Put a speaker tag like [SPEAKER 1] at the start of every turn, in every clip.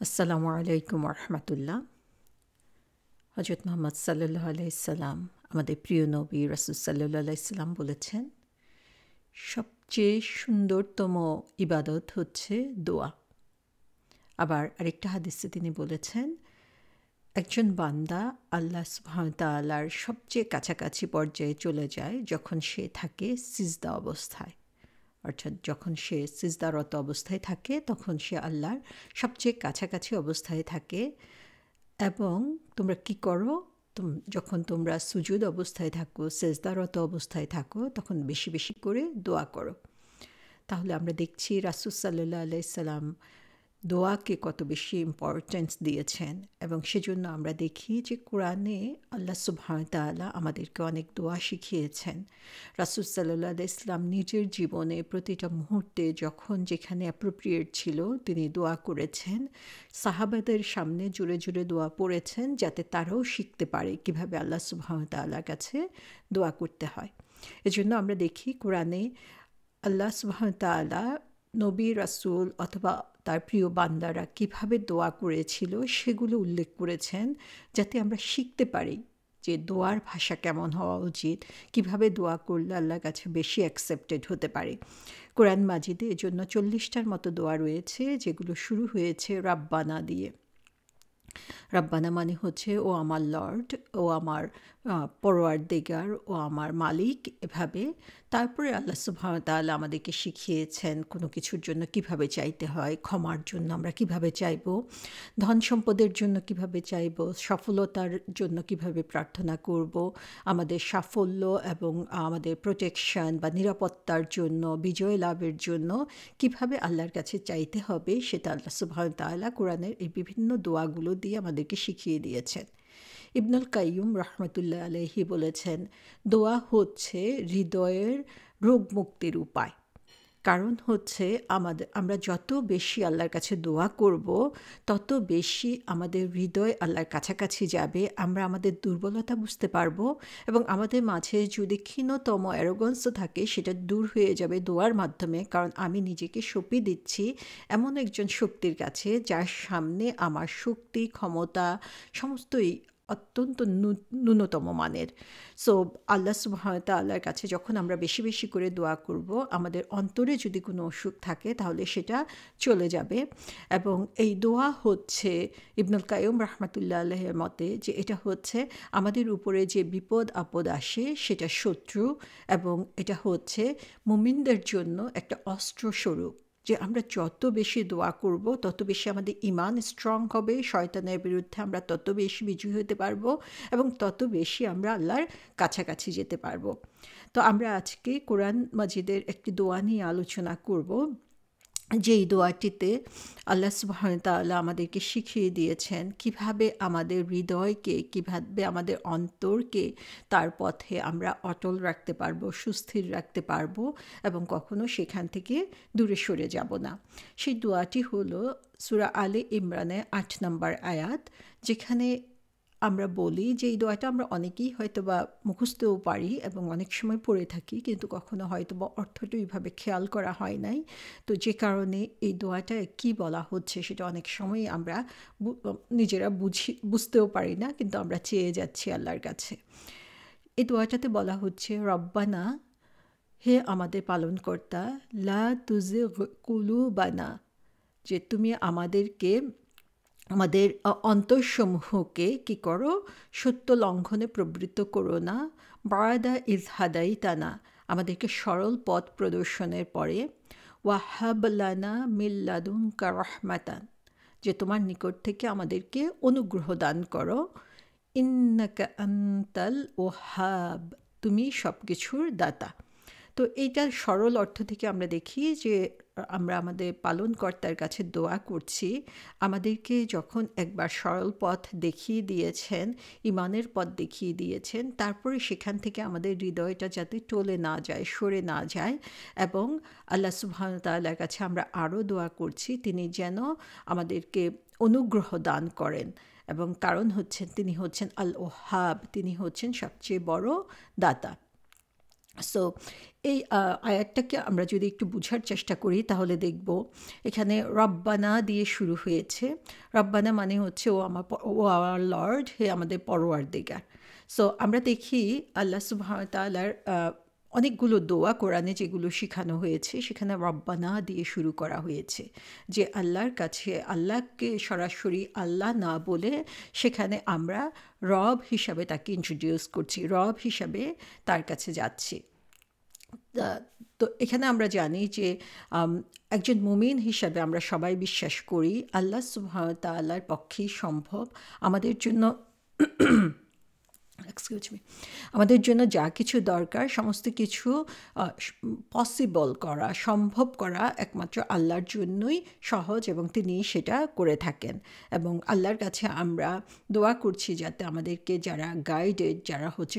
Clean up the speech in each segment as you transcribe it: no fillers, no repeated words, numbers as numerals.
[SPEAKER 1] আসসালামু আলাইকুম রহমতুল্লাহ। হজরত মোহাম্মদ সাল্লাল্লাহু আলাইহি সাল্লাম, আমাদের প্রিয় নবী রাসূল সাল্লাল্লাহু আলাইহি সাল্লাম বলেছেন, সবচেয়ে সুন্দরতম ইবাদত হচ্ছে দোয়া। আবার আরেকটা হাদিসে তিনি বলেছেন, একজন বান্দা আল্লাহ সুবহানাহু ওয়া তাআলার সবচেয়ে কাছাকাছি পর্যায়ে চলে যায় যখন সে থাকে সিজদা অবস্থায়। অর্থাৎ যখন সে সিজদারত অবস্থায় থাকে তখন সে আল্লাহর সবচেয়ে কাছাকাছি অবস্থায় থাকে। এবং তোমরা কি করো, যখন তোমরা সুজুদ অবস্থায় থাকো, সেজদারত অবস্থায় থাকো, তখন বেশি বেশি করে দোয়া করো। তাহলে আমরা দেখছি রাসূল সাল্লাল্লাহু আলাইহি সাল্লাম দোয়াকে কত বেশি ইম্পর্টেন্স দিয়েছেন, এবং সেজন্য আমরা দেখি যে কোরআনে আল্লাহ সুবহানাহু ওয়া তাআলা আমাদেরকে অনেক দোয়া শিখিয়েছেন। রাসূল সাল্লাল্লাহু আলাইহি সাল্লাম নিজের জীবনে প্রতিটা মুহূর্তে যখন যেখানে অ্যাপ্রোপ্রিয়েট ছিল তিনি দোয়া করেছেন। সাহাবাদের সামনে জোরে জোরে দোয়া পড়েছেন যাতে তারাও শিখতে পারে কিভাবে আল্লাহ সুবহানাহু ওয়া তাআলার কাছে দোয়া করতে হয়। এজন্য আমরা দেখি কোরআনে আল্লাহ সুবহানাহু ওয়া তাআলা নবী রাসূল অথবা তার প্রিয় বান্দারা কিভাবে দোয়া করেছিল সেগুলো উল্লেখ করেছেন, যাতে আমরা শিখতে পারি যে দোয়ার ভাষা কেমন হওয়া উচিত, কিভাবে দোয়া করলে আল্লাহর কাছে বেশি অ্যাকসেপ্টেড হতে পারে। কোরআন মাজিদে এজন্য 40টার মতো দোয়া রয়েছে, যেগুলো শুরু হয়েছে রাব্বানা দিয়ে। রাব্বানা মানে হচ্ছে ও আমার লর্ড, ও আমার পরওয়ারদিগার, ও আমার মালিক, এভাবে। তারপরে আল্লাহ সুবহানাহু ওয়া তাআলা আমাদেরকে শিখিয়েছেন কোনো কিছুর জন্য কিভাবে চাইতে হয়, ক্ষমার জন্য আমরা কিভাবে চাইব, ধন সম্পদের জন্য কিভাবে চাইব, সফলতার জন্য কিভাবে প্রার্থনা করব, আমাদের সাফল্য এবং আমাদের প্রোটেকশন বা নিরাপত্তার জন্য, বিজয় লাভের জন্য কিভাবে আল্লাহর কাছে চাইতে হবে, সেটা আল্লাহ সুবহানাহু ওয়া তাআলা কোরআনের এই বিভিন্ন দোয়াগুলো দিয়ে আমাদেরকে শিখিয়ে দিয়েছেন। ইবনুল কাইয়ুম রাহমাতুল্লাহ আলাইহি বলেছেন, দোয়া হচ্ছে হৃদয়ের রোগ মুক্তির উপায়। কারণ হচ্ছে আমরা যত বেশি আল্লাহর কাছে দোয়া করব, তত বেশি আমাদের হৃদয় আল্লাহর কাছাকাছি যাবে। আমরা আমাদের দুর্বলতা বুঝতে পারবো, এবং আমাদের মাঝে যদি ক্ষীণতম অ্যারোগেন্সও থাকে সেটা দূর হয়ে যাবে দোয়ার মাধ্যমে। কারণ আমি নিজেকে সঁপে দিচ্ছি এমন একজন শক্তির কাছে, যার সামনে আমার শক্তি, ক্ষমতা সমস্তই অত্যন্ত ন্যূনতম মানের। সো আল্লাহ সুবহানাহু ওয়া তাআলার কাছে যখন আমরা বেশি বেশি করে দোয়া করব, আমাদের অন্তরে যদি কোনো অসুখ থাকে তাহলে সেটা চলে যাবে। এবং এই দোয়া হচ্ছে ইবনুল কাইয়ুম রাহমাতুল্লাহ আলাইহির মতে যে এটা হচ্ছে আমাদের উপরে যে বিপদ আপদ আসে সেটা শত্রু, এবং এটা হচ্ছে মুমিনদের জন্য একটা অস্ত্রস্বরূপ। যে আমরা যত বেশি দোয়া করব তত বেশি আমাদের ঈমান স্ট্রং হবে, শয়তানের বিরুদ্ধে আমরা তত বেশি বিজয়ী হতে পারবো, এবং তত বেশি আমরা আল্লাহর কাছাকাছি যেতে পারবো। তো আমরা আজকে কোরআন মাজিদের একটি দোয়া নিয়ে আলোচনা করব, যেই দোয়াটিতে আল্লাহ সুবহানাহু ওয়া তাআলা আমাদেরকে শিখিয়ে দিয়েছেন কিভাবে আমাদের হৃদয়কে, কিভাবে আমাদের অন্তরকে তার পথে আমরা অটল রাখতে পারবো, সুস্থির রাখতে পারবো, এবং কখনো সেখান থেকে দূরে সরে যাব না। সেই দোয়াটি হলো সূরা আলে ইমরানের ৮ নম্বর আয়াত, যেখানে আমরা বলি যে এই দোয়াটা আমরা অনেকেই হয়তো বা মুখস্থও পারি এবং অনেক সময় পড়ে থাকি, কিন্তু কখনো হয়তো বা অর্থটা এইভাবে খেয়াল করা হয় নাই। তো যে কারণে এই দোয়াটা কি বলা হচ্ছে সেটা অনেক সময় আমরা নিজেরা বুঝতেও পারি না, কিন্তু আমরা চেয়ে যাচ্ছি আল্লাহর কাছে। এই দোয়াটাতে বলা হচ্ছে, রব্বানা, হে আমাদের পালনকর্তা, লা তুজিগ কুলুবানা, যে তুমি আমাদেরকে, আমাদের অন্তরসমূহকে কি করো, সত্য লঙ্ঘনে প্রবৃত্ত করো না, বারাদা ইজ হাদাইতানা, আমাদেরকে সরল পথ প্রদর্শনের পরে, ওয়াহাব লানা মিন লাদুনকা রাহমাতান, যে তোমার নিকট থেকে আমাদেরকে অনুগ্রহ দান করো, ইন্নাকা আনতাল ওয়াহাব, তুমি সব কিছুর দাতা। তো এইটার সরল অর্থ থেকে আমরা দেখি যে আমরা আমাদের পালনকর্তার কাছে দোয়া করছি, আমাদেরকে যখন একবার সরল পথ দেখিয়ে দিয়েছেন, ঈমানের পথ দেখিয়ে দিয়েছেন, তারপরে সেখান থেকে আমাদের হৃদয়টা যাতে টলে না যায়, সরে না যায়। এবং আল্লাহ সুবহানাহু ওয়া তাআলার কাছে আমরা আরও দোয়া করছি তিনি যেন আমাদেরকে অনুগ্রহ দান করেন, এবং কারণ হচ্ছেন তিনি হচ্ছেন আল ওহাব, তিনি হচ্ছেন সবচেয়ে বড় দাতা। সো এই আয়াতটাকে আমরা যদি একটু বুঝার চেষ্টা করি তাহলে দেখব এখানে রব্বানা দিয়ে শুরু হয়েছে। রব্বানা মানে হচ্ছে ও আওয়ার লর্ড, হে আমাদের পরওয়ারদিগার। সো আমরা দেখি আল্লাহ সুবহানাহু ওয়া তাআলার অনেকগুলো দোয়া কোরআনে যেগুলো শেখানো হয়েছে সেখানে রব্বানা দিয়ে শুরু করা হয়েছে, যে আল্লাহর কাছে আল্লাহকে সরাসরি আল্লাহ না বলে সেখানে আমরা রব হিসাবে তাকে ইন্ট্রোডিউস করছি, রব হিসাবে তার কাছে যাচ্ছি। তো এখানে আমরা জানি যে একজন মুমিন হিসাবে আমরা সবাই বিশ্বাস করি আল্লাহ সুবহানাহু ওয়া তাআলার পক্ষেই সম্ভব আমাদের জন্য আমাদের জন্য যা কিছু দরকার সমস্ত কিছু পসিবল করা, সম্ভব করা একমাত্র আল্লাহর জন্যই সহজ, এবং তিনি সেটা করে থাকেন। এবং আল্লাহর কাছে আমরা দোয়া করছি যাতে আমাদেরকে যারা গাইডেড, যারা হচ্ছে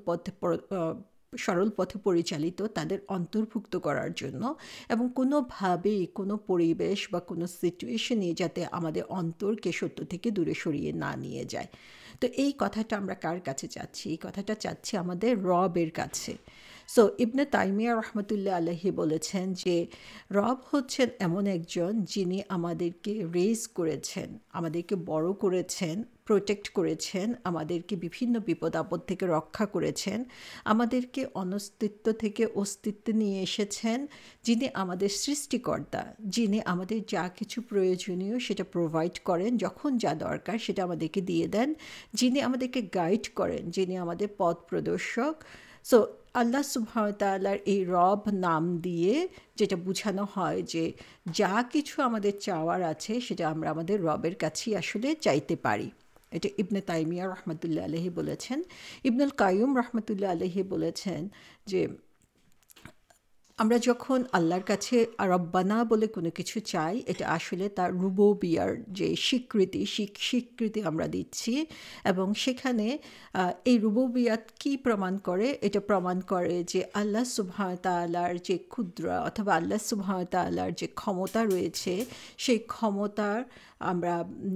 [SPEAKER 1] সরল পথে পরিচালিত, তাদের অন্তর্ভুক্ত করার জন্য, এবং কোনোভাবেই কোনো পরিবেশ বা কোনো সিচুয়েশনই যাতে আমাদের অন্তরকে সত্য থেকে দূরে সরিয়ে না নিয়ে যায়। তো এই কথাটা আমরা কার কাছে চাচ্ছি? এই কথাটা চাচ্ছি আমাদের রবের কাছে। সো ইবনে তাইমিয়া রহমতুল্লাহ আলাইহি বলেছেন যে রব হচ্ছেন এমন একজন যিনি আমাদেরকে রেজ করেছেন, আমাদেরকে বড় করেছেন, প্রোটেক্ট করেছেন, আমাদেরকে বিভিন্ন বিপদ আপদ থেকে রক্ষা করেছেন, আমাদেরকে অনস্তিত্ব থেকে অস্তিত্বে নিয়ে এসেছেন, যিনি আমাদের সৃষ্টিকর্তা, যিনি আমাদের যা কিছু প্রয়োজনীয় সেটা প্রোভাইড করেন, যখন যা দরকার সেটা আমাদেরকে দিয়ে দেন, যিনি আমাদেরকে গাইড করেন, যিনি আমাদের পথ প্রদর্শক। সো আল্লাহ সুবহানাহু ওয়া তাআলার এই রব নাম দিয়ে যেটা বোঝানো হয় যে যা কিছু আমাদের চাওয়ার আছে সেটা আমরা আমাদের রবের কাছেই আসলে চাইতে পারি। এটা ইবনে তাইমিয়া রহমতুল্লাহ আলাইহি বলেছেন। ইবনুল কাইয়ুম রহমতুল্লাহ আলাইহি বলেছেন যে আমরা যখন আল্লাহর কাছে রব্বানা বলে কোনো কিছু চাই, এটা আসলে তার রুবুবিয়ার যে স্বীকৃতি আমরা দিচ্ছি। এবং সেখানে এই রুবুবিয়াত কি প্রমাণ করে? এটা প্রমাণ করে যে আল্লাহ সুবহানাহু ওয়া তাআলার যে কুদরা অথবা আল্লাহ সুবহানাহু ওয়া তাআলার যে ক্ষমতা রয়েছে, সেই ক্ষমতার আমরা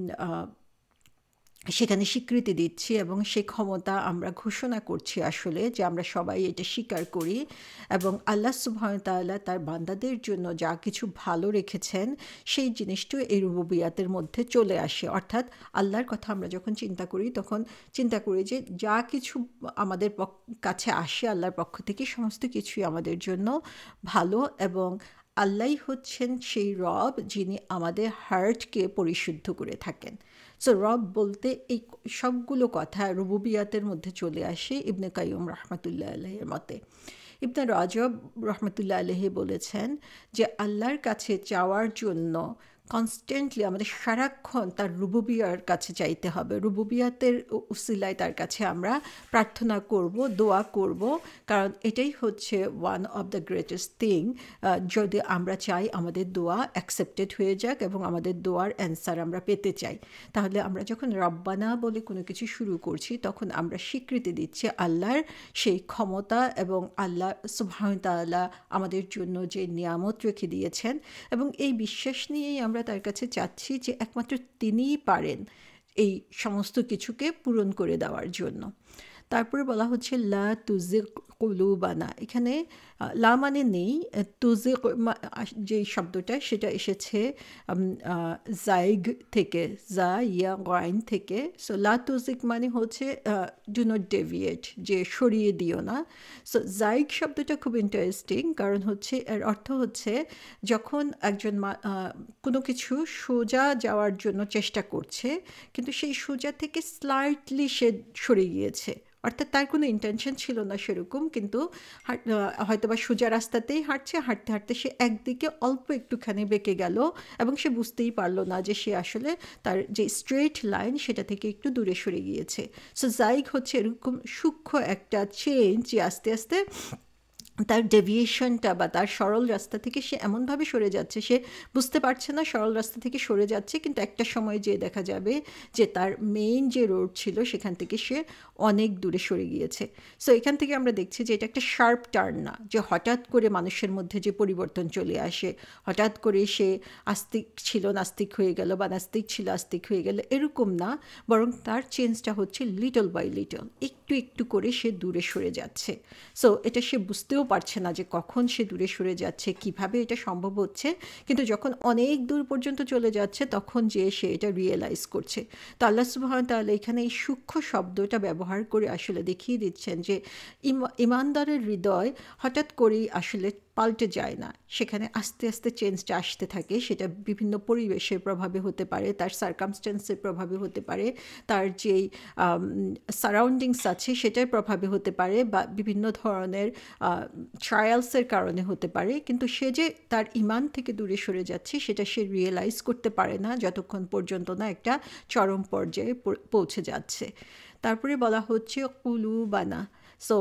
[SPEAKER 1] সেখানে স্বীকৃতি দিচ্ছি, এবং সেই ক্ষমতা আমরা ঘোষণা করছি আসলে যে আমরা সবাই এটা স্বীকার করি। এবং আল্লাহ সুবহানাহু ওয়া তাআলা তার বান্দাদের জন্য যা কিছু ভালো রেখেছেন সেই জিনিসটিও এই রুবুবিয়াতের মধ্যে চলে আসে। অর্থাৎ আল্লাহর কথা আমরা যখন চিন্তা করি তখন চিন্তা করি যে যা কিছু আমাদের কাছে আসে আল্লাহর পক্ষ থেকে সমস্ত কিছুই আমাদের জন্য ভালো, এবং আল্লাহই হচ্ছেন সেই রব যিনি আমাদের হার্টকে পরিশুদ্ধ করে থাকেন। সো রব বলতে এই সবগুলো কথা রুবুবিয়াতের মধ্যে চলে আসে ইবনে কাইয়ুম রহমতুল্লাহ আলাইহির মতে। ইবনে রাজব রহমতুল্লাহ আলাইহি বলেছেন যে আল্লাহর কাছে চাওয়ার জন্য কনস্ট্যান্টলি আমাদের সারাক্ষণ তার রুবুবিয়ার কাছে চাইতে হবে। রুবুবিয়াতের উসিলায় তার কাছে আমরা প্রার্থনা করব, দোয়া করব, কারণ এটাই হচ্ছে one of the greatest thing. যদি আমরা চাই আমাদের দোয়া অ্যাকসেপ্টেড হয়ে যাক এবং আমাদের দোয়ার অ্যান্সার আমরা পেতে চাই, তাহলে আমরা যখন রব্বানা বলে কোনো কিছু শুরু করছি তখন আমরা স্বীকৃতি দিচ্ছি আল্লাহর সেই ক্ষমতা এবং আল্লাহ সুবহানাহু ওয়া তাআলা আমাদের জন্য যে নিয়ামত রেখে দিয়েছেন, এবং এই বিশ্বাস নিয়েই আমরা তার কাছে চাচ্ছি যে একমাত্র তিনিই পারেন এই সমস্ত কিছুকে পূরণ করে দেওয়ার জন্য। তারপরে বলা হচ্ছে লা তুজিগ কুলুবানা। এখানে লা মানে নেই, তুজিগ যে শব্দটা সেটা এসেছে জাইগ থেকে, জা ইয়া গাইন থেকে। সো লা তুজিগ মানে হচ্ছে ডু নট ডেভিয়েট, যে সরিয়ে দিও না। সো জাইগ শব্দটা খুব ইন্টারেস্টিং, কারণ হচ্ছে এর অর্থ হচ্ছে যখন একজন কোনো কিছু সোজা যাওয়ার জন্য চেষ্টা করছে কিন্তু সেই সোজা থেকে স্লাইটলি সে সরে গিয়েছে, অর্থাৎ তার কোনো ইন্টেনশন ছিল না সেরকম, কিন্তু হয়তো বা সোজা রাস্তাতেই হাঁটছে, হাঁটতে হাঁটতে সে একদিকে অল্প একটুখানি বেঁকে গেল এবং সে বুঝতেই পারলো না যে সে আসলে তার যে স্ট্রেট লাইন সেটা থেকে একটু দূরে সরে গিয়েছে। সো জাইগ হচ্ছে এরকম সূক্ষ্ম একটা চেঞ্জ যে আস্তে আস্তে তার ডেভিয়েশনটা বা তার সরল রাস্তা থেকে সে এমনভাবে সরে যাচ্ছে, সে বুঝতে পারছে না সরল রাস্তা থেকে সরে যাচ্ছে, কিন্তু একটা সময় যেয়ে দেখা যাবে যে তার মেইন যে রোড ছিল সেখান থেকে সে অনেক দূরে সরে গিয়েছে। সো এখান থেকে আমরা দেখছি যে এটা একটা শার্প টার্ন না, যে হঠাৎ করে মানুষের মধ্যে যে পরিবর্তন চলে আসে, হঠাৎ করে সে আস্তিক ছিল নাস্তিক হয়ে গেল বা নাস্তিক ছিল আস্তিক হয়ে গেল, এরকম না, বরং তার চেঞ্জটা হচ্ছে লিটল বাই লিটল, একটু একটু করে সে দূরে সরে যাচ্ছে। সো এটা সে বুঝতেও পারছে না যে কখন সে দূরে সরে যাচ্ছে, কিভাবে এটা সম্ভব হচ্ছে, কিন্তু যখন অনেক দূর পর্যন্ত চলে যাচ্ছে তখন যে সে এটা রিয়েলাইজ করছে। তো আল্লাহ সুবহানাহু ওয়া তাআলা এখানে এই সূক্ষ্ম শব্দটা ব্যবহার করে আসলে দেখিয়ে দিচ্ছেন যে ইমানদারের হৃদয় হঠাৎ করেই আসলে পাল্টে যায় না, সেখানে আস্তে আস্তে চেঞ্জটা আসতে থাকে। সেটা বিভিন্ন পরিবেশের প্রভাবে হতে পারে, তার সার্কামস্টেন্সের প্রভাবে হতে পারে, তার যেই সারাউন্ডিংস আছে সেটার প্রভাবে হতে পারে, বা বিভিন্ন ধরনের ট্রায়ালসের কারণে হতে পারে, কিন্তু সে যে তার ইমান থেকে দূরে সরে যাচ্ছে সেটা সে রিয়েলাইজ করতে পারে না যতক্ষণ পর্যন্ত না একটা চরম পর্যায়ে পৌঁছে যাচ্ছে। তারপরে বলা হচ্ছে কুলুবানা। সো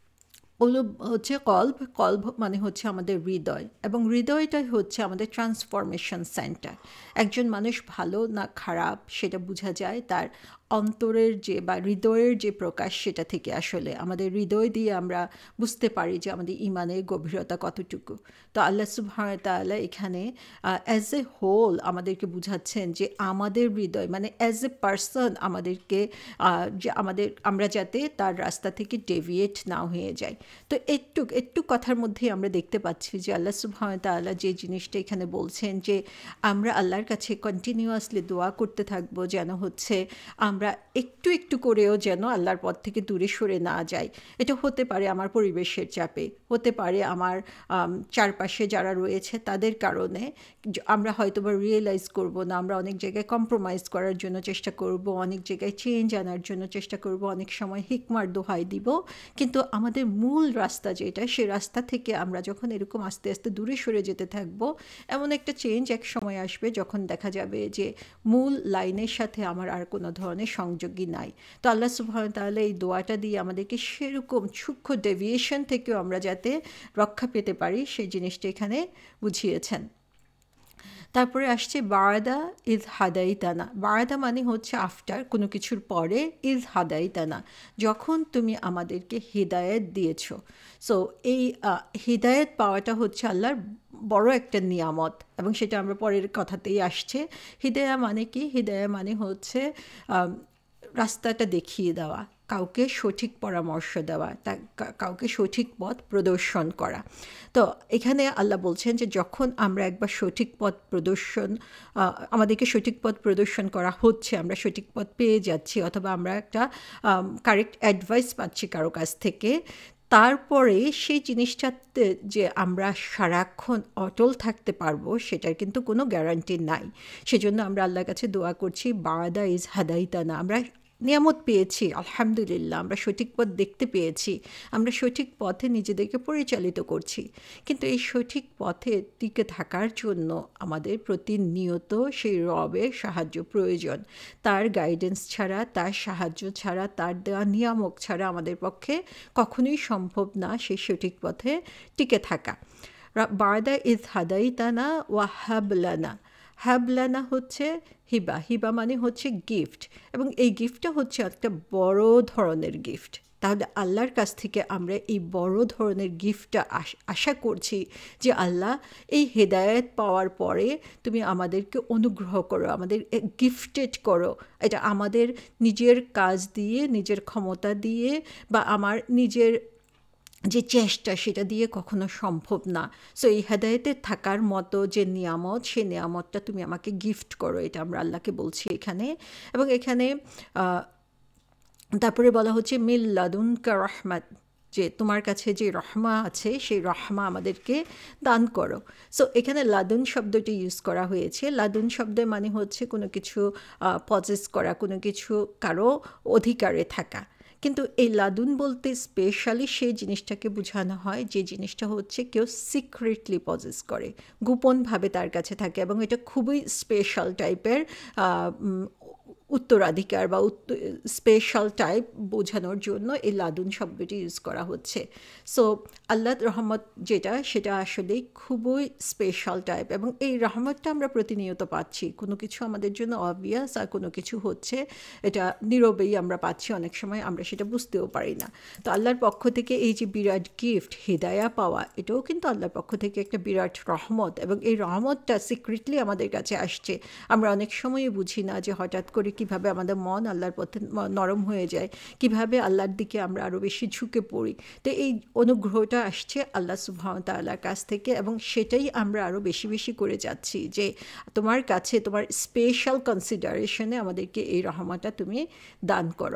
[SPEAKER 1] কলব হচ্ছে কল্ব, কল্ব মানে হচ্ছে আমাদের হৃদয়, এবং হৃদয়টাই হচ্ছে আমাদের ট্রান্সফরমেশন সেন্টার। একজন মানুষ ভালো না খারাপ সেটা বোঝা যায় তার অন্তরের যে বা হৃদয়ের যে প্রকাশ সেটা থেকে। আসলে আমাদের হৃদয় দিয়ে আমরা বুঝতে পারি যে আমাদের ইমানের গভীরতা কতটুকু। তো আল্লাহ সুবহানাহু ওয়া তাআলা এখানে অ্যাজ এ হোল আমাদেরকে বুঝাচ্ছেন যে আমাদের হৃদয় মানে অ্যাজ এ পার্সন আমাদেরকে যে আমরা যাতে তার রাস্তা থেকে ডেভিয়েট না হয়ে যাই। তো একটু কথার মধ্যেই আমরা দেখতে পাচ্ছি যে আল্লাহ সুবহানাহু ওয়া তাআলা যে জিনিসটা এখানে বলছেন যে আমরা আল্লাহর কাছে কন্টিনিউয়াসলি দোয়া করতে থাকবো যেন হচ্ছে আমরা একটু একটু করেও যেন আল্লাহর পথ থেকে দূরে সরে না যাই। এটা হতে পারে আমার পরিবেশের চাপে, হতে পারে আমার চারপাশে যারা রয়েছে তাদের কারণে। আমরা হয়তো বা রিয়েলাইজ করব না, আমরা অনেক জায়গায় কম্প্রোমাইজ করার জন্য চেষ্টা করব, অনেক জায়গায় চেঞ্জ আনার জন্য চেষ্টা করব, অনেক সময় হিকমার দোহাই দিব, কিন্তু আমাদের মূল রাস্তা যেটা সে রাস্তা থেকে আমরা যখন এরকম আস্তে আস্তে দূরে সরে যেতে থাকবো, এমন একটা চেঞ্জ এক সময় আসবে যখন দেখা যাবে যে মূল লাইনের সাথে আমার আর কোনো ধরনের সংযোগই নাই। তো আল্লাহ সুবহানাহু ওয়া তাআলা এই দোয়াটা দিয়ে আমাদেরকে সেরকম সূক্ষ্ম ডেভিয়েশন থেকেও আমরা যাতে রক্ষা পেতে পারি সেই জিনিসটা এখানে বুঝিয়েছেন। তারপরে আসছে বারাদা ইজ হাদাইতানা। বারাদা মানে হচ্ছে আফটার, কোনো কিছুর পরে, ইজ হাদাইতানা যখন তুমি আমাদেরকে হিদায়েত দিয়েছ। সো এই হিদায়েত পাওয়াটা হচ্ছে আল্লাহর বড় একটা নিয়ামত, এবং সেটা আমরা পরের কথাতেই আসছে। হিদায়া মানে কি? হিদায়া মানে হচ্ছে রাস্তাটা দেখিয়ে দেওয়া, কাউকে সঠিক পরামর্শ দেওয়া, কাউকে সঠিক পথ প্রদর্শন করা। তো এখানে আল্লাহ বলছেন যে যখন আমরা একবার সঠিক পথ প্রদর্শন, আমাদেরকে সঠিক পথ প্রদর্শন করা হচ্ছে, আমরা সঠিক পথ পেয়ে যাচ্ছি, অথবা আমরা একটা কারেক্ট অ্যাডভাইস পাচ্ছি কারো কাছ থেকে, তারপরে সেই জিনিসটাতে যে আমরা সারাক্ষণ অটল থাকতে পারবো সেটার কিন্তু কোনো গ্যারান্টি নাই। সেজন্য আমরা আল্লাহর কাছে দোয়া করছি বারাদা ইজ হাদাইতানা। আমরা নিয়ামত পেয়েছি, আলহামদুলিল্লাহ, আমরা সঠিক পথ দেখতে পেয়েছি, আমরা সঠিক পথে নিজেদেরকে পরিচালিত করছি, কিন্তু এই সঠিক পথে টিকে থাকার জন্য আমাদের প্রতিনিয়ত সেই রবের সাহায্য প্রয়োজন। তার গাইডেন্স ছাড়া, তার সাহায্য ছাড়া, তার দেওয়া নিয়ামক ছাড়া আমাদের পক্ষে কখনোই সম্ভব না সেই সঠিক পথে টিকে থাকা। বারাদা ইজ হাদাইতানা ওয়া হাবলানা। হাবলানা হচ্ছে হিবা, হিবা মানে হচ্ছে গিফট, এবং এই গিফটটা হচ্ছে একটা বড় ধরনের গিফট। তাহলে আল্লাহর কাছ থেকে আমরা এই বড় ধরনের গিফটটা আশা করছি যে আল্লাহ এই হেদায়েত পাওয়ার পরে তুমি আমাদেরকে অনুগ্রহ করো, আমাদের গিফটেড করো। এটা আমাদের নিজের কাজ দিয়ে, নিজের ক্ষমতা দিয়ে, বা আমার নিজের যে চেষ্টা সেটা দিয়ে কখনো সম্ভব না। সো এই হেদায়েতে থাকার মতো যে নিয়ামত, সেই নিয়ামতটা তুমি আমাকে গিফট করো, এটা আমরা আল্লাহকে বলছি এখানে। এবং এখানে তারপরে বলা হচ্ছে মিল লাদুনকা রহমাত, যে তোমার কাছে যে রহমা আছে সেই রহমা আমাদেরকে দান করো। সো এখানে লাদুন শব্দটি ইউজ করা হয়েছে। লাদুন শব্দের মানে হচ্ছে কোনো কিছু পজেস করা, কোনো কিছু কারো অধিকারে থাকা। কিন্তু এই লাদুন বলতে স্পেশালি সেই জিনিসটাকে বোঝানো হয় যে জিনিসটা হচ্ছে কেউ সিক্রেটলি পজেস করে, গোপনভাবে তার কাছে থাকে, এবং এটা খুবই স্পেশাল টাইপের উত্তরাধিকার বা স্পেশাল টাইপ বোঝানোর জন্য এই লাদুন শব্দটি ইউজ করা হচ্ছে। সো আল্লাহর রহমত যেটা, সেটা আসলে খুবই স্পেশাল টাইপ, এবং এই রহমতটা আমরা প্রতিনিয়ত পাচ্ছি। কোনো কিছু আমাদের জন্য অবভিয়াস, আর কোনো কিছু হচ্ছে এটা নীরবেই আমরা পাচ্ছি, অনেক সময় আমরা সেটা বুঝতেও পারি না। তো আল্লাহর পক্ষ থেকে এই যে বিরাট গিফট হিদায়া পাওয়া, এটাও কিন্তু আল্লাহর পক্ষ থেকে একটা বিরাট রহমত, এবং এই রহমতটা সিক্রেটলি আমাদের কাছে আসছে। আমরা অনেক সময়ই বুঝি না যে হঠাৎ করে কিভাবে আমাদের মন আল্লাহর পথে নরম হয়ে যায়, কিভাবে আল্লাহর দিকে আমরা আরও বেশি ঝুঁকে পড়ি। তো এই অনুগ্রহটা আসছে আল্লাহ সুবহানাহু ওয়া তাআলার কাছ থেকে, এবং সেটাই আমরা আরও বেশি বেশি করে যাচ্ছি যে তোমার কাছে তোমার স্পেশাল কনসিডারেশনে আমাদেরকে এই রহমতটা তুমি দান করো।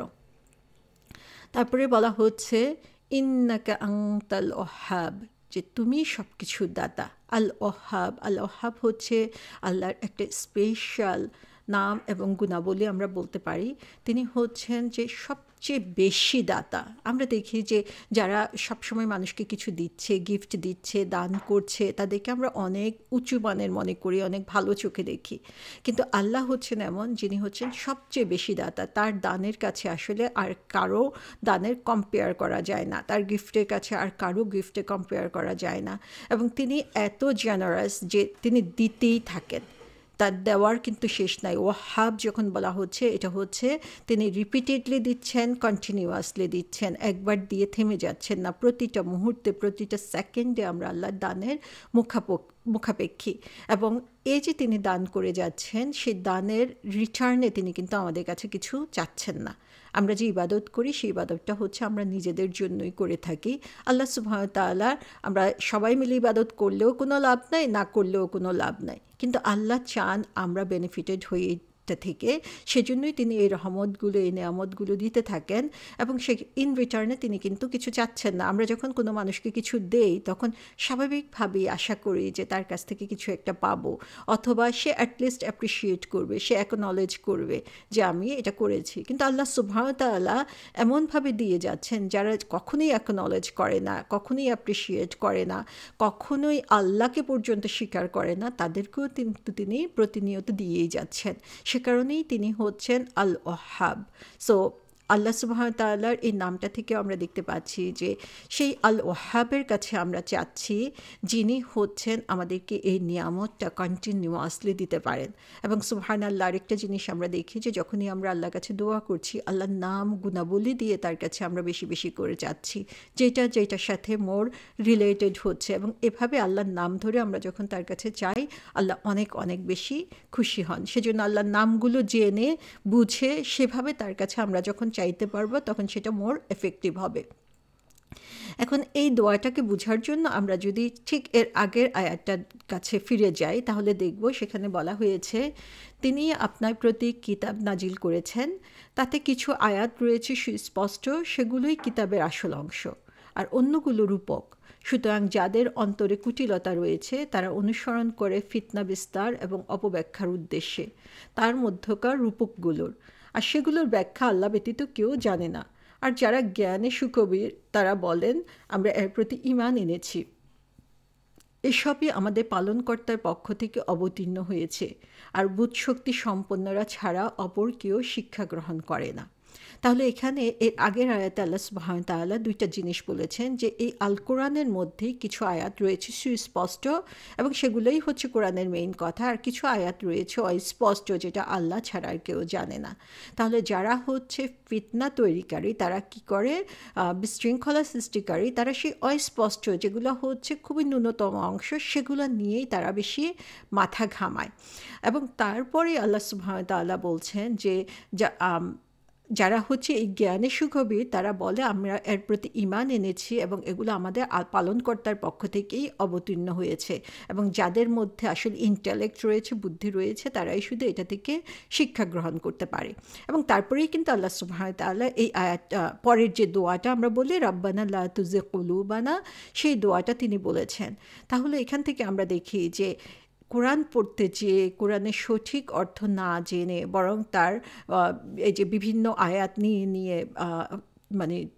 [SPEAKER 1] তারপরে বলা হচ্ছে ইন্নাকা আনতাল ওহাব, যে তুমি সব কিছুর দাতা। আল ওহাব, আল ওহাব হচ্ছে আল্লাহর একটা স্পেশাল নাম এবং গুণাবলী আমরা বলতে পারি। তিনি হচ্ছেন যে সবচেয়ে বেশি দাতা। আমরা দেখি যে যারা সবসময় মানুষকে কিছু দিচ্ছে, গিফট দিচ্ছে, দান করছে, তাদেরকে আমরা অনেক উঁচু মানের মনে করি, অনেক ভালো চোখে দেখি। কিন্তু আল্লাহ হচ্ছেন এমন, যিনি হচ্ছেন সবচেয়ে বেশি দাতা। তার দানের কাছে আসলে আর কারো দানের কম্পেয়ার করা যায় না, তার গিফটের কাছে আর কারো গিফটে কম্পেয়ার করা যায় না। এবং তিনি এত জেনারাস যে তিনি দিতেই থাকেন, তার দেওয়ার কিন্তু শেষ নাই। ওয়াহাব যখন বলা হচ্ছে, এটা হচ্ছে তিনি রিপিটেডলি দিচ্ছেন, কন্টিনিউয়াসলি দিচ্ছেন, একবার দিয়ে থেমে যাচ্ছেন না। প্রতিটা মুহূর্তে, প্রতিটা সেকেন্ডে আমরা আল্লাহর দানের মুখাপেক্ষী। এবং এই যে তিনি দান করে যাচ্ছেন, সেই দানের রিটার্নে তিনি কিন্তু আমাদের কাছে কিছু চাচ্ছেন না। আমরা যে ইবাদত করি, সেই ইবাদতটা হচ্ছে আমরা নিজেদের জন্যই করে থাকি। আল্লাহ সুবহানাহু ওয়া তাআলা, আমরা সবাই মিলে ইবাদত করলেও কোনো লাভ নাই, না করলেও কোনো লাভ নাই, কিন্তু আল্লাহ চান আমরা বেনিফিটেড হই থেকে। সেজন্যই তিনি এই রহমতগুলো, এই নেয়ামতগুলো দিতে থাকেন, এবং সে ইন রিটার্নে তিনি কিন্তু কিছু চাচ্ছেন না। আমরা যখন কোনো মানুষকে কিছু দেই, তখন স্বাভাবিকভাবেই আশা করি যে তার কাছ থেকে কিছু একটা পাবো, অথবা সে অ্যাটলিস্ট অ্যাপ্রিসিয়েট করবে, সে অ্যাকনলেজ করবে যে আমি এটা করেছি। কিন্তু আল্লাহ সুবহানাহু ওয়া তাআলা এমনভাবে দিয়ে যাচ্ছেন, যারা কখনোই অ্যাকনলেজ করে না, কখনোই অ্যাপ্রিসিয়েট করে না, কখনোই আল্লাহকে পর্যন্ত স্বীকার করে না, তাদেরকেও কিন্তু তিনি প্রতিনিয়ত দিয়েই যাচ্ছেন। সে কারণেই তিনি হচ্ছেন আল ওহাব। সো আল্লাহ সুবহানাহু ওয়া তাআলার এই নামটা থেকে আমরা দেখতে পাচ্ছি যে সেই আল ওহাবের কাছে আমরা চাচ্ছি, যিনি হচ্ছেন আমাদেরকে এই নিয়ামতটা কন্টিনিউয়াসলি দিতে পারেন। এবং সুবহানাল্লাহ, আরেকটা জিনিস আমরা দেখি যে যখনই আমরা আল্লাহর কাছে দোয়া করছি, আল্লাহর নাম গুণাবলী দিয়ে তার কাছে আমরা বেশি বেশি করে চাচ্ছি, যেটার সাথে মোর রিলেটেড হচ্ছে। এবং এভাবে আল্লাহর নাম ধরে আমরা যখন তার কাছে চাই, আল্লাহ অনেক অনেক বেশি খুশি হন। সেজন্য আল্লাহর নামগুলো জেনে বুঝে সেভাবে তার কাছে আমরা যখন চাইতে পারবো, তখন সেটা মোর এফেক্টিভ হবে। এখন এই দোয়াটাকে বোঝার জন্য আমরা যদি ঠিক এর আগের আয়াতটার কাছে ফিরে যাই, তাহলে দেখব সেখানে বলা হয়েছে তিনি আপনার প্রতি কিতাব নাজিল করেছেন, তাতে কিছু আয়াত রয়েছে সুস্পষ্ট, সেগুলোই কিতাবের আসল অংশ, আর অন্যগুলো রূপক। সুতরাং যাদের অন্তরে কুটিলতা রয়েছে, তারা অনুসরণ করে ফিতনা বিস্তার এবং অপব্যাখ্যার উদ্দেশ্যে তার মধ্যকার রূপকগুলোর, আর সেগুলোর ব্যাখ্যা আল্লাহ ব্যতীত কেউ জানে না। আর যারা জ্ঞানে সুকবির, তারা বলেন আমরা এর প্রতি ঈমান এনেছি। এসবই আমাদের পালনকর্তার পক্ষ থেকে অবতীর্ণ হয়েছে, আর বুধশক্তি সম্পন্নরা ছাড়া অপর কেউ শিক্ষা গ্রহণ করে না। তাহলে এখানে এর আগের আয়াতে আল্লাহ সুবহানাহু ওয়া তাআলা দুইটা জিনিস বলেছেন, যে এই আল কোরআনের মধ্যেই কিছু আয়াত রয়েছে সুস্পষ্ট, এবং সেগুলোই হচ্ছে কোরআনের মেইন কথা, আর কিছু আয়াত রয়েছে অস্পষ্ট, যেটা আল্লাহ ছাড়া আর কেউ জানে না। তাহলে যারা হচ্ছে ফিতনা তৈরিকারী, তারা কি করে, বিশৃঙ্খলা সৃষ্টিকারী, তারা সেই অস্পষ্ট, যেগুলো হচ্ছে খুবই ন্যূনতম অংশ, সেগুলো নিয়েই তারা বেশি মাথা ঘামায়। এবং তারপরে আল্লাহ সুবহানাহু ওয়া তাআলা বলছেন যে যারা হচ্ছে এই জ্ঞানে সুগভীর, তারা বলে আমরা এর প্রতি ঈমান এনেছি, এবং এগুলো আমাদের পালনকর্তার পক্ষ থেকেই অবতীর্ণ হয়েছে। এবং যাদের মধ্যে আসলে ইন্টেলেক্ট রয়েছে, বুদ্ধি রয়েছে, তারাই শুধু এটা থেকে শিক্ষা গ্রহণ করতে পারে। এবং তারপরেই কিন্তু আল্লাহ সুবহানাহু ওয়া তাআলা এই আয়াতটা, পরের যে দোয়াটা আমরা বলি রাব্বানা লা তুযিগ কুলুবানা, সেই দোয়াটা তিনি বলেছেন। তাহলে এখান থেকে আমরা দেখি যে কোরআন পড়তে যেয়ে কোরআনের সঠিক অর্থ না জেনে, বরং তার এই যে বিভিন্ন আয়াত নিয়ে মানে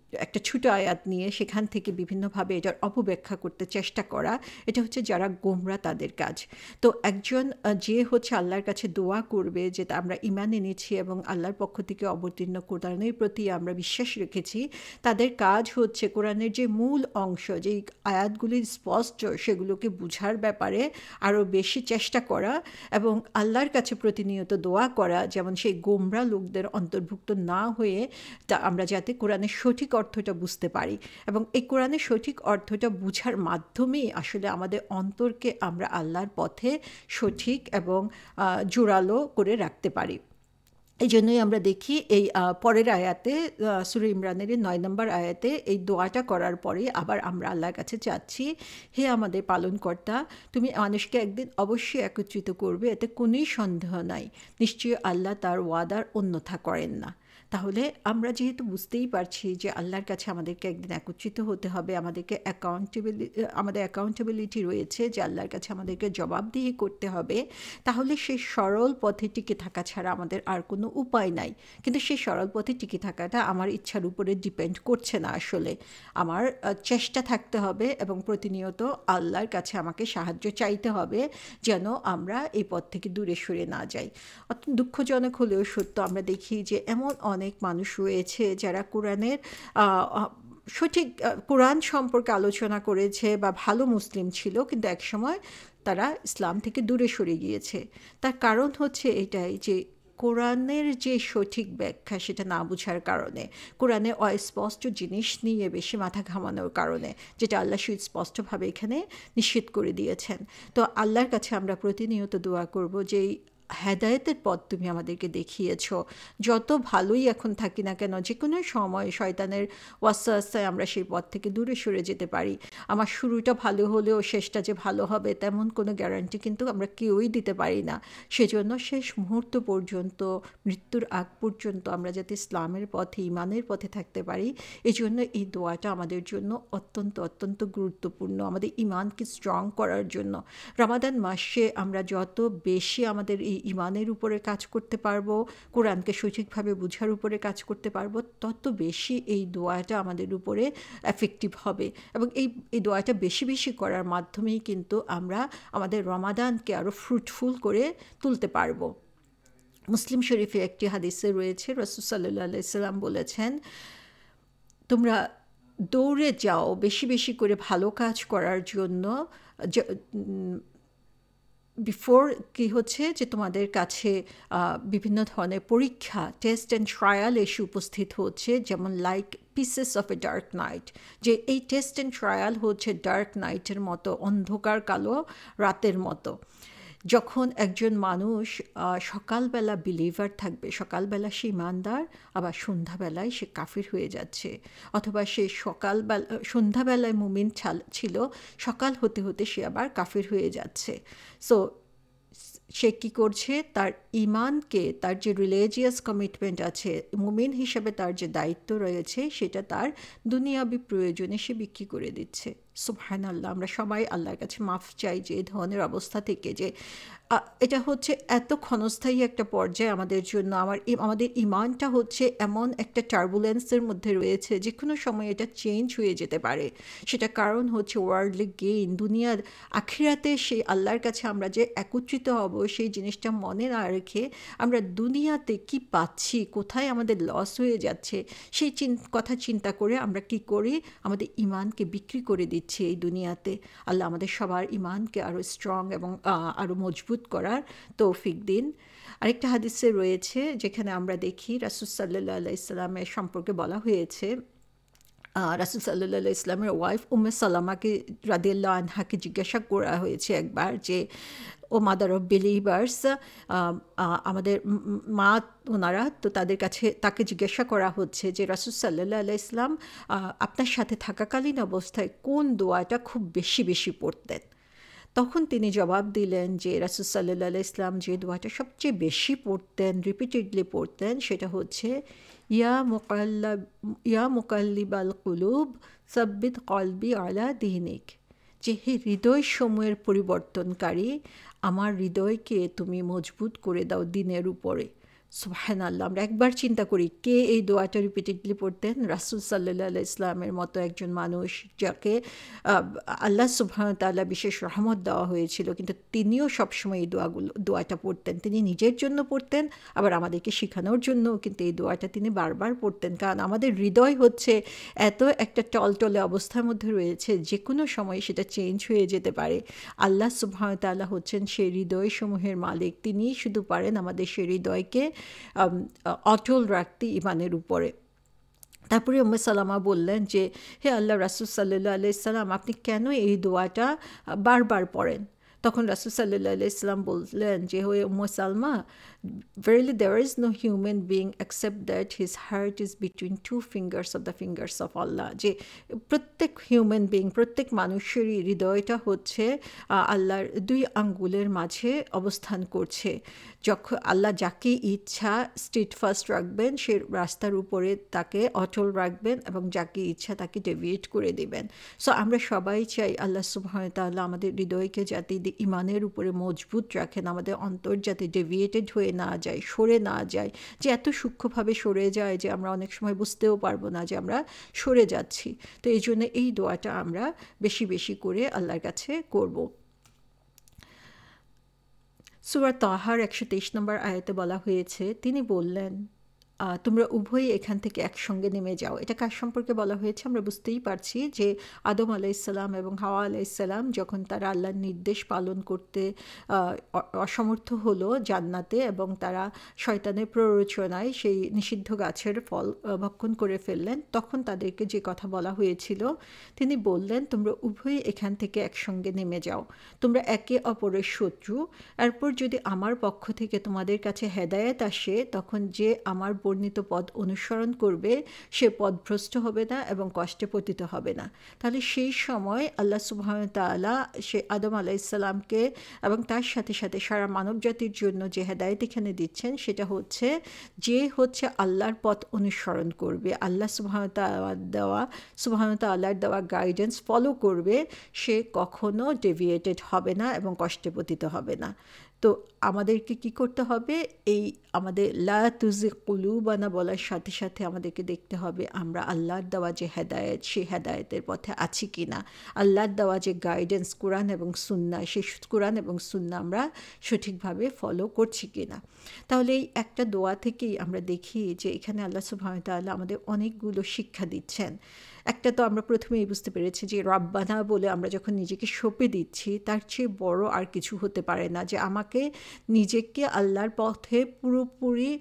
[SPEAKER 1] একটা ছোট আয়াত নিয়ে সেখান থেকে বিভিন্নভাবে এটার অপব্যাখ্যা করতে চেষ্টা করা, এটা হচ্ছে যারা গোমরা তাদের কাজ। তো একজন যে হচ্ছে আল্লাহর কাছে দোয়া করবে যে আমরা ঈমান এনেছি এবং আল্লাহর পক্ষ থেকে অবতীর্ণ কোরআনের প্রতি আমরা বিশ্বাস রেখেছি, তাদের কাজ হচ্ছে কোরআনের যে মূল অংশ, যেই আয়াতগুলি স্পষ্ট সেগুলোকে বুঝার ব্যাপারে আরও বেশি চেষ্টা করা এবং আল্লাহর কাছে প্রতিনিয়ত দোয়া করা, যেমন সেই গোমরা লোকদের অন্তর্ভুক্ত না হয়ে তা আমরা যাতে কোরআনের সঠিক অর্থটা বুঝতে পারি। এবং এই কোরআনের সঠিক অর্থটা বুঝার মাধ্যমেই আসলে আমাদের অন্তরকে আমরা আল্লাহর পথে সঠিক এবং জোরালো করে রাখতে পারি। এই জন্যই আমরা দেখি এই পরের আয়াতে, সূরা ইমরানের 9 নম্বর আয়াতে এই দোয়াটা করার পরে আবার আমরা আল্লাহর কাছে চাচ্ছি, হে আমাদের পালনকর্তা, তুমি মানুষকে একদিন অবশ্যই একত্রিত করবে, এতে কোনোই সন্দেহ নাই, নিশ্চয়ই আল্লাহ তার ওয়াদার অন্যথা করেন না। তাহলে আমরা যেহেতু বুঝতেই পারছি যে আল্লাহর কাছে আমাদেরকে একদিন একত্রিত হতে হবে, আমাদের অ্যাকাউন্টেবিলিটি রয়েছে যে আল্লাহর কাছে আমাদেরকে জবাবদিহি করতে হবে, তাহলে সেই সরল পথে টিকে থাকা ছাড়া আমাদের আর কোনো উপায় নাই। কিন্তু সেই সরল পথে টিকে থাকাটা আমার ইচ্ছার উপরে ডিপেন্ড করছে না, আসলে আমার চেষ্টা থাকতে হবে এবং প্রতিনিয়ত আল্লাহর কাছে আমাকে সাহায্য চাইতে হবে যেন আমরা এই পথ থেকে দূরে সরে না যাই। অত্যন্ত দুঃখজনক হলেও সত্য, আমরা দেখি যে এমন অনেক মানুষ রয়েছে যারা কোরআনের সঠিক কোরআন সম্পর্কে আলোচনা করেছে বা ভালো মুসলিম ছিল, কিন্তু একসময় তারা ইসলাম থেকে দূরে সরে গিয়েছে। তার কারণ হচ্ছে এটাই যে কোরআনের যে সঠিক ব্যাখ্যা সেটা না বোঝার কারণে, কোরআনে অস্পষ্ট জিনিস নিয়ে বেশি মাথা ঘামানোর কারণে, যেটা আল্লাহ সুস্পষ্টভাবে এখানে নিষেধ করে দিয়েছেন। তো আল্লাহর কাছে আমরা প্রতিনিয়ত দোয়া করব যে হেদায়েতের পথ তুমি আমাদেরকে দেখিয়েছ। যত ভালোই এখন থাকি না কেন, যে কোনো সময় শয়তানের ওয়াসওয়াসায় আমরা সেই পথ থেকে দূরে সরে যেতে পারি। আমার শুরুটা ভালো হলেও শেষটা যে ভালো হবে তেমন কোনো গ্যারান্টি কিন্তু আমরা কেউই দিতে পারি না। সেজন্য শেষ মুহূর্ত পর্যন্ত, মৃত্যুর আগ পর্যন্ত আমরা যাতে ইসলামের পথে, ঈমানের পথে থাকতে পারি, এই জন্য এই দোয়াটা আমাদের জন্য অত্যন্ত অত্যন্ত গুরুত্বপূর্ণ, আমাদের ঈমানকে স্ট্রং করার জন্য। রমাদান মাসে আমরা যত বেশি আমাদের এই ঈমানের উপরে কাজ করতে পারবো, কোরআনকে সঠিকভাবে বোঝার উপরে কাজ করতে পারবো, তত বেশি এই দোয়াটা আমাদের উপরে এফেক্টিভ হবে। এবং এই দোয়াটা বেশি বেশি করার মাধ্যমেই কিন্তু আমরা আমাদের রমাদানকে আরও ফ্রুটফুল করে তুলতে পারবো। মুসলিম শরীফে একটি হাদিসে রয়েছে, রাসূল সাল্লাল্লাহু আলাইহি সাল্লাম বলেছেন, তোমরা দৌড়ে যাও বেশি বেশি করে ভালো কাজ করার জন্য, বিফোর কি হচ্ছে যে তোমাদের কাছে বিভিন্ন ধরনের পরীক্ষা, টেস্ট অ্যান্ড ট্রায়াল এসে উপস্থিত হচ্ছে, যেমন like pieces of a dark night, যে এই টেস্ট অ্যান্ড ট্রায়াল হচ্ছে ডার্ক নাইটের মতো, অন্ধকার কালো রাতের মতো। যখন একজন মানুষ সকালবেলা বিলিভার থাকবে, সকালবেলা সে ইমানদার, আবার সন্ধ্যাবেলায় সে কাফির হয়ে যাচ্ছে, অথবা সে সন্ধ্যাবেলায় মুমিন ছিল, সকাল হতে হতে সে আবার কাফির হয়ে যাচ্ছে। সো সে কী করছে, তার ঈমানকে, তার যে রিলিজিয়াস কমিটমেন্ট আছে, মুমিন হিসাবে তার যে দায়িত্ব রয়েছে, সেটা তার দুনিয়াবি প্রয়োজনে সে বিক্রি করে দিচ্ছে। সুবহানাল্লাহ, আমরা সবাই আল্লাহর কাছে মাফ চাই যে এই ধরনের অবস্থা থেকে, যে এটা হচ্ছে এত ক্ষণস্থায়ী একটা পর্যায়ে আমাদের জন্য। আমাদের ঈমানটা হচ্ছে এমন একটা টার্বুলেন্সের মধ্যে রয়েছে, যে কোনো সময় এটা চেঞ্জ হয়ে যেতে পারে। সেটা কারণ হচ্ছে ওয়ার্ল্ডলি গেইন, দুনিয়ার আখিরাতে সেই আল্লাহর কাছে আমরা যে একত্রিত হব, সেই জিনিসটা মনে না রেখে আমরা দুনিয়াতে কি পাচ্ছি, কোথায় আমাদের লস হয়ে যাচ্ছে, সেই কথা চিন্তা করে আমরা কি করি, আমাদের ঈমানকে বিক্রি করে দিচ্ছি এই দুনিয়াতে। আল্লাহ আমাদের সবার ঈমানকে আরও স্ট্রং এবং আরও মজবুত করার তৌফিক দিন। আরেকটা হাদিসে রয়েছে যেখানে আমরা দেখি রাসূল সাল্লাল্লাহু আলাইহি সাল্লামের সম্পর্কে বলা হয়েছে, রাসূল সাল্লাল্লাহু আলাইহি সাল্লামের ওয়াইফ উম্মে সালামাকে রাদিয়াল্লাহু আনহাকে জিজ্ঞাসা করা হয়েছে একবার যে, ও মাদার অফ বিলিভার্স, আমাদের মা ওনারা, তো তাকে জিজ্ঞাসা করা হচ্ছে যে রাসূল সাল্লাল্লাহু আলাইহি সাল্লাম আপনার সাথে থাকাকালীন অবস্থায় কোন দোয়াটা খুব বেশি বেশি পড়তেন। তখন তিনি জবাব দিলেন যে রাসূল সাল্লাল্লাহু আলাইহি সাল্লাম যে দোয়াটা সবচেয়ে বেশি পড়তেন, রিপিটেডলি পড়তেন, সেটা হচ্ছে ইয়া মুকাল্লিবাল কুলুব সাব্বিত কলবি আলা দীনিক, যে হে হৃদয় সমূহের পরিবর্তনকারী, আমার হৃদয়কে তুমি মজবুত করে দাও দিনের উপরে। সুবহানাল্লাহ। আমরা একবার চিন্তা করি কে এই দোয়াটা রিপিটেডলি পড়তেন? রাসূল সাল্লাল্লাহু আলাইহি ইসলামের মতো একজন মানুষ, যাকে আল্লাহ সুবহানাহু ওয়া তাআলা বিশেষ রহমত দেওয়া হয়েছিল, কিন্তু তিনিও সবসময় এই দোয়াটা পড়তেন। তিনি নিজের জন্য পড়তেন, আবার আমাদেরকে শেখানোর জন্য কিন্তু এই দোয়াটা তিনি বারবার পড়তেন। কারণ আমাদের হৃদয় হচ্ছে এত একটা টলটলে অবস্থার মধ্যে রয়েছে, যে কোনো সময় সেটা চেঞ্জ হয়ে যেতে পারে। আল্লাহ সুবহানাহু ওয়া তাআলা হচ্ছেন সেই হৃদয়সমূহের মালিক। তিনিই শুধু পারেন আমাদের সেই হৃদয়কে অটল রাখতে ইমানের উপরে। তারপরে উম্মে সালামা বললেন যে, হে আল্লাহ রাসূল সাল্লাল্লাহু আলাইহি সাল্লাম, আপনি কেন এই দোয়াটা বারবার পড়েন? তখন রাসূল সাল্লাল্লাহু আলাইহি সাল্লাম বললেন যে, হে Umme Salma, verily there is no human being except that his heart is between two fingers of the fingers of Allah. যে প্রত্যেক হিউম্যান বিং, প্রত্যেক মানুষেরই হৃদয়টা হচ্ছে আল্লাহর দুই আঙ্গুলের মাঝে অবস্থান করছে। যখন আল্লাহ যাকে ইচ্ছা স্টেডফাস্ট রাখবেন, সে রাস্তার উপরে তাকে অটল রাখবেন, এবং যাকে ইচ্ছা তাকে ডেভিয়েট করে দিবেন। সো আমরা সবাই চাই আল্লাহ সুবহানাহু ওয়া তাআলা আমাদের হৃদয়কে যাতে ইমানের উপরে মজবুত রাখেন, আমাদের অন্তর যাতে ডেভিয়েটেড হয়ে না যায়, সরে না যায়, যে এত সূক্ষ্মভাবে সরে যায় যে আমরা অনেক সময় বুঝতেও পারবো না যে আমরা সরে যাচ্ছি। তো এই জন্য এই দোয়াটা আমরা বেশি বেশি করে আল্লাহর কাছে করব। সূরা তাহার 123 নম্বর আয়াতে বলা হয়েছে, তিনি বললেন, তোমরা উভয়ই এখান থেকে একসঙ্গে নেমে যাও। এটা কার সম্পর্কে বলা হয়েছে? আমরা বুঝতেই পারছি যে আদম আলাইহিসসালাম এবং হাওয়া আলাইহিসসালাম যখন তারা আল্লাহর নির্দেশ পালন করতে অসমর্থ হলো জান্নাতে, এবং তারা শয়তানের প্ররোচনায় সেই নিষিদ্ধ গাছের ফল ভক্ষণ করে ফেললেন, তখন তাদেরকে যে কথা বলা হয়েছিল, তিনি বললেন, তোমরা উভয়ই এখান থেকে একসঙ্গে নেমে যাও, তোমরা একে অপরের শত্রু। এরপর যদি আমার পক্ষ থেকে তোমাদের কাছে হেদায়েত আসে, তখন যে আমার বর্ণিত পদ অনুসরণ করবে সে পথভ্রষ্ট হবে না এবং কষ্টে পতিত হবে না। তাহলে সেই সময় আল্লাহ সুবহানাহু ওয়া তাআলা সে আদম আলাইহিসসালামকে এবং তার সাথে সাথে সারা মানব জাতির জন্য যে হেদায়েত এখানে দিচ্ছেন, সেটা হচ্ছে যে হচ্ছে আল্লাহর পথ অনুসরণ করবে, আল্লাহ সুবহানাহু ওয়া তাআলার দেওয়া গাইডেন্স ফলো করবে, সে কখনো ডেভিয়েটেড হবে না এবং কষ্টে পতিত হবে না। তো আমাদেরকে কি করতে হবে? এই আমাদের লা তুজিগ কুলুবানা বলার সাথে সাথে আমাদেরকে দেখতে হবে আমরা আল্লাহর দেওয়া যে হেদায়েত, সেই হেদায়েতের পথে আছি কি না। আল্লাহর দেওয়া যে গাইডেন্স কোরআন এবং সুন্নাহ, সেই কোরআন এবং সুন্নাহ আমরা সঠিকভাবে ফলো করছি কি না। তাহলে এই একটা দোয়া থেকেই আমরা দেখি যে এখানে আল্লাহ সুবহানাহু ওয়া তাআলা আমাদের অনেকগুলো শিক্ষা দিচ্ছেন। একটা তো আমরা প্রথমেই বুঝতে পেরেছি যে রব্বানা বলে আমরা যখন নিজেকে সঁপে দিচ্ছি, তার চেয়ে বড় আর কিছু হতে পারে না, যে আমাকে নিজেকে আল্লাহর পথে পুরোপুরি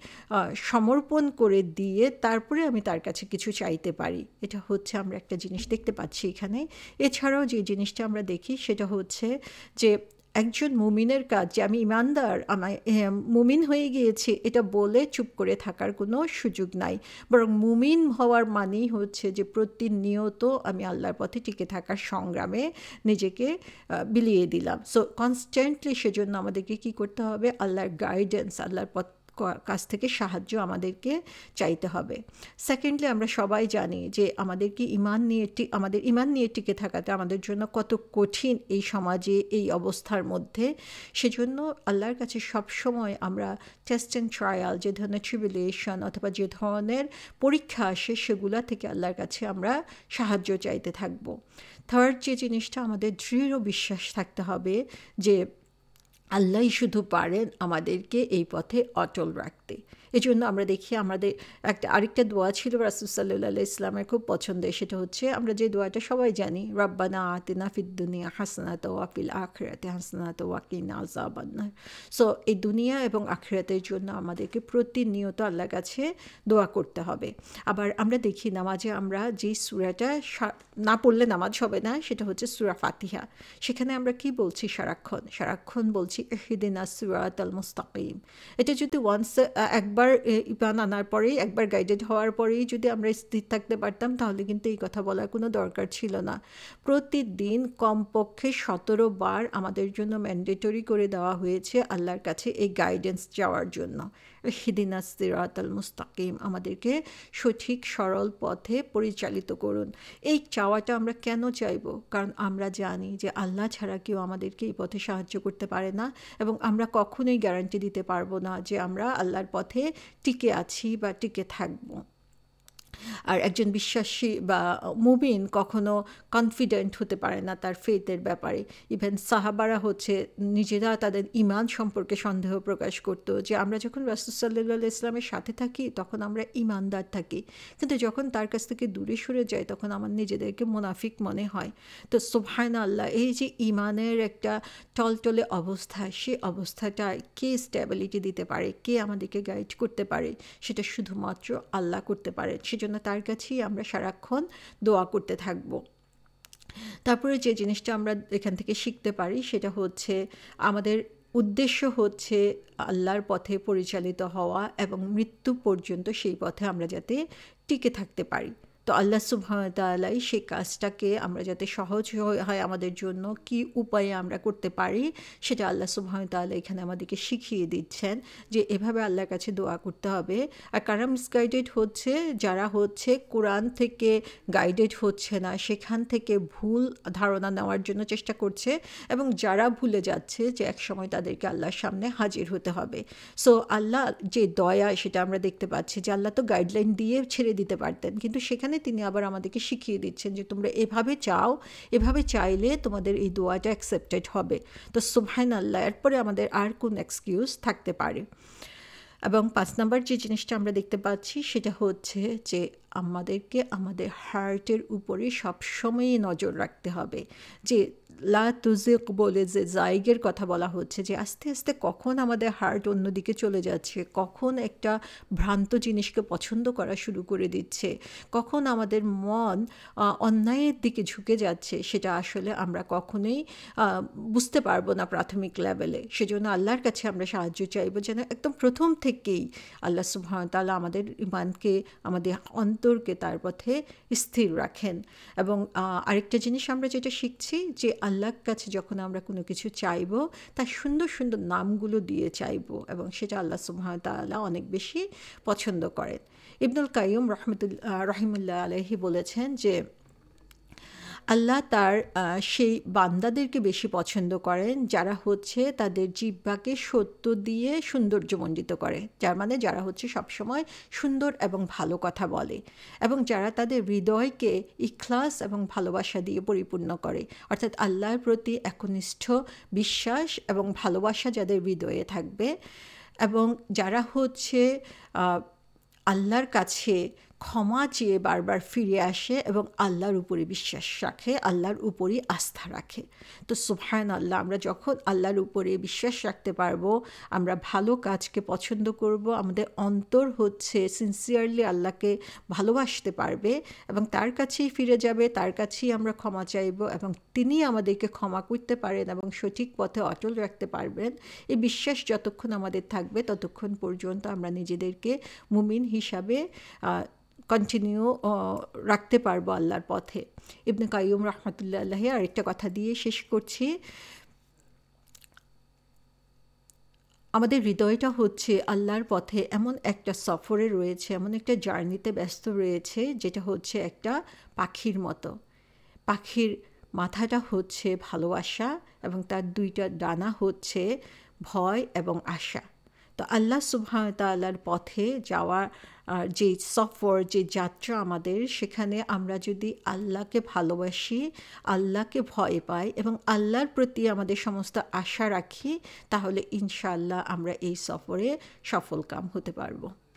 [SPEAKER 1] সমর্পণ করে দিয়ে তারপরে আমি তার কাছে কিছু চাইতে পারি। এটা হচ্ছে আমরা একটা জিনিস দেখতে পাচ্ছি এখানে। এছাড়াও যে জিনিসটা আমরা দেখি সেটা হচ্ছে যে একজন মুমিনের কাজ, যে আমি ইমানদার, আমি মুমিন হয়ে গিয়েছি, এটা বলে চুপ করে থাকার কোনো সুযোগ নাই, বরং মুমিন হওয়ার মানেই হচ্ছে যে প্রতিনিয়ত আমি আল্লাহর পথে টিকে থাকার সংগ্রামে নিজেকে বিলিয়ে দিলাম। সো কনস্ট্যান্টলি সেজন্য আমাদেরকে কি করতে হবে? আল্লাহর গাইডেন্স, আল্লাহর পথ কাছ থেকে সাহায্য আমাদেরকে চাইতে হবে। সেকেন্ডলি, আমরা সবাই জানি যে আমাদেরকে আমাদের ইমান নিয়ে টিকে থাকাটা আমাদের জন্য কত কঠিন এই সমাজে, এই অবস্থার মধ্যে। সেজন্য আল্লাহর কাছে সবসময় আমরা টেস্ট অ্যান্ড ট্রায়াল, যে ধরনের ট্রিবিউলেশন অথবা যে ধরনের পরীক্ষা আসে, সেগুলা থেকে আল্লাহর কাছে আমরা সাহায্য চাইতে থাকব। থার্ড যে জিনিসটা, আমাদের দৃঢ় বিশ্বাস থাকতে হবে যে আল্লাহই শুধু পারেন আমাদেরকে এই পথে অটল রাখতে। এই জন্য আমরা দেখি আমাদের আরেকটা দোয়া ছিল রাসূল সাল্লাল্লাহু আলাইহি ইসলামের খুব পছন্দের, সেটা হচ্ছে আমরা যে দোয়াটা সবাই জানি, রব্বানা আতিনা ফিদ দুনিয়া হাসানাতাও ওয়া ফিল আখিরাতি হাসানাতাও ওয়া কিনা আযাবান্নার। সো এই দুনিয়া এবং আখিরাতের জন্য আমাদেরকে প্রতিনিয়ত আল্লাহর কাছে দোয়া করতে হবে। আবার আমরা দেখি নামাজে আমরা যে সূরাটা না পড়লে নামাজ হবে না, সেটা হচ্ছে সূরা ফাতিহা। সেখানে আমরা কি বলছি? সারাক্ষণ বলছি ইহদিনাস সিরাতাল মুস্তাকিম। এটা যদি একবার ইমান আনার পরেই, একবার গাইডেড হওয়ার পরেই যদি আমরা স্থির থাকতে পারতাম, তাহলে কিন্তু এই কথা বলার কোনো দরকার ছিল না। প্রতিদিন কমপক্ষে 17 বার আমাদের জন্য ম্যান্ডেটরি করে দেওয়া হয়েছে আল্লাহর কাছে এই গাইডেন্স চাওয়ার জন্য। ইহদিনাস সিরাতাল মুস্তাকিম, আমাদেরকে সঠিক সরল পথে পরিচালিত করুন। এই চাওয়াটা আমরা কেন চাইব? কারণ আমরা জানি যে আল্লাহ ছাড়া কেউ আমাদেরকে এই পথে সাহায্য করতে পারে না, এবং আমরা কখনোই গ্যারান্টি দিতে পারবো না যে আমরা আল্লাহর পথে টিকে আছি বা টিকে থাকবো। আর একজন বিশ্বাসী বা মুমিন কখনো কনফিডেন্ট হতে পারে না তার ফেথের ব্যাপারে। ইভেন সাহাবারা নিজেরা তাদের ইমান সম্পর্কে সন্দেহ প্রকাশ করতো যে আমরা যখন রাসূল সাল্লাল্লাহু আলাইহি ইসলামের সাথে থাকি তখন আমরা ইমানদার থাকি, কিন্তু যখন তার কাছ থেকে দূরে সরে যাই তখন আমার নিজেদেরকে মুনাফিক মনে হয়। তো সুবহানাল্লাহ, এই যে ইমানের একটা টলটলে অবস্থা, সেই অবস্থাটায় কে স্টেবিলিটি দিতে পারে, কে আমাদেরকে গাইড করতে পারে, সেটা শুধুমাত্র আল্লাহ করতে পারে। সেজন্য তার কাছেই আমরা সারাক্ষণ দোয়া করতে থাকব। তারপরে যে জিনিসটা আমরা এখান থেকে শিখতে পারি সেটা হচ্ছে আমাদের উদ্দেশ্য হচ্ছে আল্লাহর পথে পরিচালিত হওয়া এবং মৃত্যু পর্যন্ত সেই পথে আমরা যাতে টিকে থাকতে পারি। তো আল্লাহ সুবহানাহু ওয়া তাআলা সেই কাজটাকে আমরা যাতে সহজ হয় আমাদের জন্য, কি উপায়ে আমরা করতে পারি, সেটা আল্লাহ সুবহানাহু ওয়া তাআলা এখানে আমাদেরকে শিখিয়ে দিচ্ছেন যে এভাবে আল্লাহর কাছে দোয়া করতে হবে। আর কারা মিসগাইডেড হচ্ছে? যারা কোরআন থেকে গাইডেড হচ্ছে না, সেখান থেকে ভুল ধারণা নেওয়ার জন্য চেষ্টা করছে, এবং যারা ভুলে যাচ্ছে যে একসময় তাদেরকে আল্লাহর সামনে হাজির হতে হবে। সো আল্লাহ যে দয়া, সেটা আমরা দেখতে পাচ্ছি যে আল্লাহ তো গাইডলাইন দিয়ে ছেড়ে দিতে পারতেন, কিন্তু সেখানে তিনি আবার আমাদেরকে শিখিয়ে দিচ্ছেন যে তোমরা এভাবে চাও, এভাবে চাইলে তোমাদের এই দোয়াটা অ্যাকসেপ্টেড হবে। তো সুবহানাল্লাহ, এরপরে আমাদের আর কোন এক্সকিউজ থাকতে পারে? এবং 5 নাম্বার যে জিনিসটা আমরা দেখতে পাচ্ছি সেটা হচ্ছে যে আমাদেরকে আমাদের হার্টের উপরে সবসময়ই নজর রাখতে হবে। যে লা তুজিক বলে যে জায়গের কথা বলা হচ্ছে, যে আস্তে আস্তে কখন আমাদের হার্ট অন্যদিকে চলে যাচ্ছে, কখন একটা ভ্রান্ত জিনিসকে পছন্দ করা শুরু করে দিচ্ছে, কখন আমাদের মন অন্যায়ের দিকে ঝুঁকে যাচ্ছে, সেটা আসলে আমরা কখনোই বুঝতে পারবো না প্রাথমিক লেভেলে। সেজন্য আল্লাহর কাছে আমরা সাহায্য চাইবো যেন একদম প্রথম থেকেই আল্লাহ সুবহানাহু ওয়া তাআলা আমাদের ঈমানকে, আমাদের অন্তরকে তার পথে স্থির রাখেন। এবং আরেকটা জিনিস আমরা যেটা শিখছি যে আল্লাহর কাছে যখন আমরা কোনো কিছু চাইবো তার সুন্দর সুন্দর নামগুলো দিয়ে চাইবো, এবং সেটা আল্লাহ সুবহানাহু ওয়া তাআলা অনেক বেশি পছন্দ করেন। ইবনুল কাইয়্যিম রাহিমাহুল্লাহ আলাইহি বলেছেন যে আল্লাহ তার সেই বান্দাদেরকে বেশি পছন্দ করেন যারা তাদের জিহ্বাকে সত্য দিয়ে সৌন্দর্যমণ্ডিত করে, যার মানে যারা সবসময় সুন্দর এবং ভালো কথা বলে, এবং যারা তাদের হৃদয়কে ইখলাস এবং ভালোবাসা দিয়ে পরিপূর্ণ করে, অর্থাৎ আল্লাহর প্রতি একনিষ্ঠ বিশ্বাস এবং ভালোবাসা যাদের হৃদয়ে থাকবে, এবং যারা আল্লাহর কাছে ক্ষমা চেয়ে বারবার ফিরে আসে এবং আল্লাহর উপরে বিশ্বাস রাখে, আল্লাহর উপরই আস্থা রাখে। তো সুবহানাল্লাহ, আমরা যখন আল্লাহর উপরে বিশ্বাস রাখতে পারবো, আমরা ভালো কাজকে পছন্দ করব, আমাদের অন্তর সিনসিয়ারলি আল্লাহকে ভালোবাসতে পারবে এবং তার কাছেই ফিরে যাবে, তার কাছেই আমরা ক্ষমা চাইব এবং তিনি আমাদেরকে ক্ষমা করতে পারেন এবং সঠিক পথে অটল রাখতে পারবেন। এই বিশ্বাস যতক্ষণ আমাদের থাকবে ততক্ষণ পর্যন্ত আমরা নিজেদেরকে মুমিন হিসাবে কন্টিনিউ রাখতে পারবো আল্লাহর পথে। ইবনে কাইয়্যিম রাহমাতুল্লাহ আলাইহি আরেকটা কথা দিয়ে শেষ করছি, আমাদের হৃদয়টা আল্লাহর পথে এমন একটা সফরে রয়েছে, এমন একটা জার্নিতে ব্যস্ত রয়েছে যেটা একটা পাখির মতো। পাখির মাথাটা ভালোবাসা এবং তার দুইটা ডানা ভয় এবং আশা। তো আল্লাহ সুবহানাহু ওয়া তাআলার পথে যাওয়ার যে সফর, যে যাত্রা আমাদের, সেখানে আমরা যদি আল্লাহকে ভালোবাসি, আল্লাহকে ভয় পাই এবং আল্লাহর প্রতি আমাদের সমস্ত আশা রাখি, তাহলে ইনশাআল্লাহ আমরা এই সফরে সফলকাম হতে পারবো।